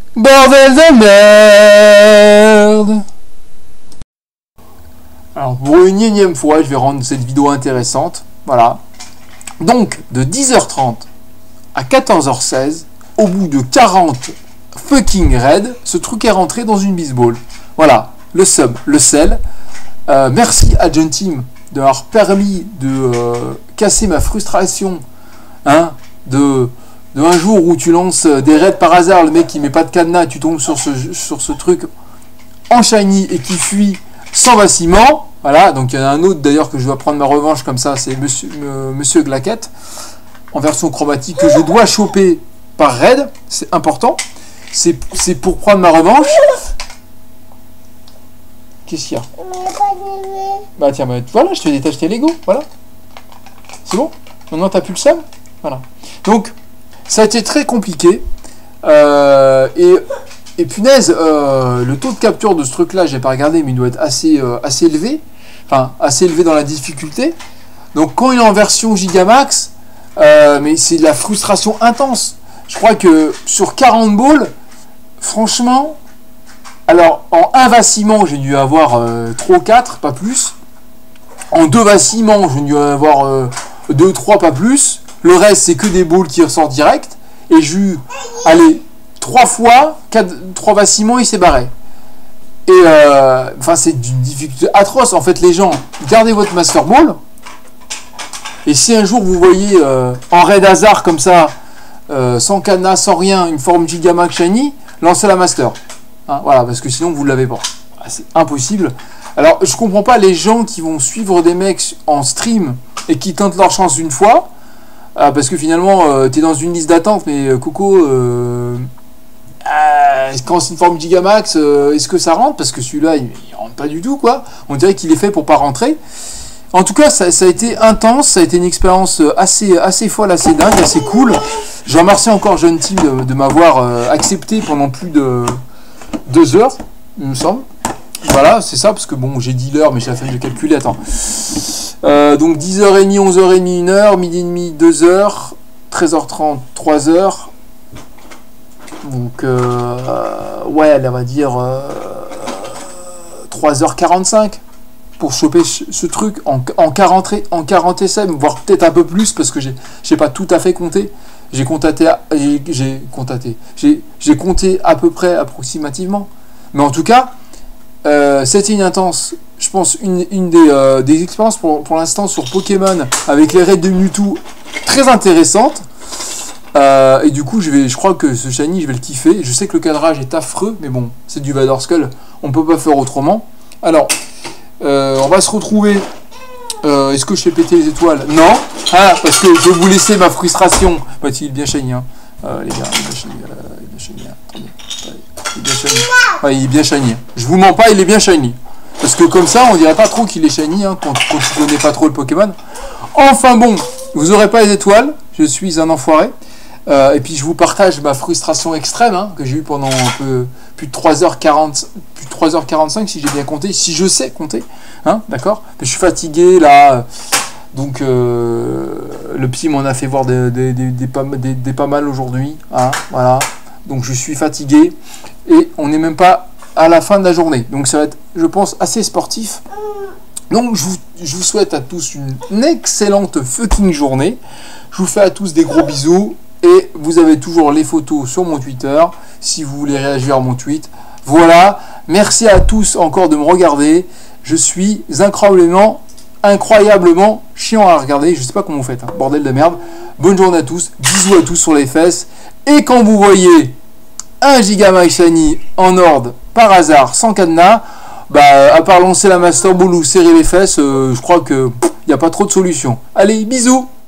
Bordel de merde. Alors pour une énième fois, je vais rendre cette vidéo intéressante. Voilà. Donc de 10h30 à 14h16, au bout de 40 fucking raids, ce truc est rentré dans une baseball. Voilà, le sub, le sel. Merci à John Team de m'avoir permis de casser ma frustration, hein, de un jour où tu lances des raids par hasard, le mec il met pas de cadenas, tu tombes sur ce truc en shiny et qui fuit sans vacillement. Voilà, donc il y en a un autre d'ailleurs que je dois prendre ma revanche comme ça, c'est Monsieur Glaquette en version chromatique que je dois choper par raid, c'est important. C'est pour prendre ma revanche. Qu'est-ce qu'il y a? Bah tiens, bah, voilà, je te détache tes Lego, voilà. C'est bon? Maintenant t'as plus le seum? Voilà. Donc, ça a été très compliqué. Et punaise, le taux de capture de ce truc-là, j'ai pas regardé, mais il doit être assez élevé. Enfin, assez élevé dans la difficulté. Donc quand il est en version Gigamax, mais c'est de la frustration intense. Je crois que sur 40 balls, franchement, alors en un vacillement, j'ai dû avoir 3 ou 4, pas plus. En 2 vacillements, j'ai dû avoir 2 ou 3, pas plus. Le reste, c'est que des balls qui ressortent direct. Et j'ai eu, allez, 3 fois, 3 vacillements, il s'est barré. Et enfin, c'est d'une difficulté atroce. En fait, les gens, gardez votre Master Ball. Et si un jour vous voyez en raid hasard comme ça, sans cadenas, sans rien, une forme Gigamax Shiny, lancez la Master. Hein, voilà, parce que sinon vous ne l'avez pas. C'est impossible. Alors, je comprends pas les gens qui vont suivre des mecs en stream et qui tentent leur chance une fois. Parce que finalement, tu es dans une liste d'attente, mais Coco, quand c'est une forme Gigamax, est-ce que ça rentre? Parce que celui-là, il rentre pas du tout, quoi. On dirait qu'il est fait pour pas rentrer. En tout cas, ça a été intense, ça a été une expérience assez folle, assez dingue, assez cool. Je remercie encore John Team de m'avoir accepté pendant plus de 2 heures, il me semble. Voilà, c'est ça, parce que bon, j'ai dit l'heure, mais j'ai la flemme de calculer, attends. Donc 10h30, 11h30, 1h, midi et demi, 2h, 13h30, 3h. Donc, ouais, elle va dire 3h45 pour choper ce truc en 40 essais, voire peut-être un peu plus, parce que j'ai pas tout à fait compté. J'ai compté à peu près approximativement. Mais en tout cas, c'était une intense, je pense, une des expériences pour l'instant sur Pokémon avec les raids de Mewtwo très intéressantes. Et du coup, je crois que ce shiny, je vais le kiffer. Je sais que le cadrage est affreux, mais bon, c'est du Vador Skull, on peut pas faire autrement. Alors, on va se retrouver. Est-ce que je fais péter les étoiles? Non, ah, parce que je vais vous laisser ma frustration. Bah, il est bien shiny, hein. Les gars, il est bien shiny. Attendez, il est bien shiny. Ouais, il est bien shiny. Je vous mens pas, il est bien shiny. Parce que comme ça, on dirait pas trop qu'il est shiny, hein, quand tu connais pas trop le Pokémon. Enfin bon, vous aurez pas les étoiles. Je suis un enfoiré. Et puis je vous partage ma frustration extrême, hein, que j'ai eu pendant un peu plus de 3h40, plus de 3h45 si j'ai bien compté, si je sais compter, hein, d'accord. Je suis fatigué là, donc le psy m'en a fait voir des pas mal aujourd'hui, hein, voilà. Donc je suis fatigué et on n'est même pas à la fin de la journée, donc ça va être, je pense, assez sportif. Donc je vous souhaite à tous une excellente fucking journée. Je vous fais à tous des gros bisous. Et vous avez toujours les photos sur mon Twitter, si vous voulez réagir à mon tweet. Voilà, merci à tous encore de me regarder. Je suis incroyablement chiant à regarder. Je sais pas comment vous faites, hein. Bordel de merde. Bonne journée à tous, bisous à tous sur les fesses. Et quand vous voyez un Gigamax Shiny en ordre, par hasard, sans cadenas, bah, à part lancer la Master Ball ou serrer les fesses, je crois que n'y a pas trop de solutions. Allez, bisous!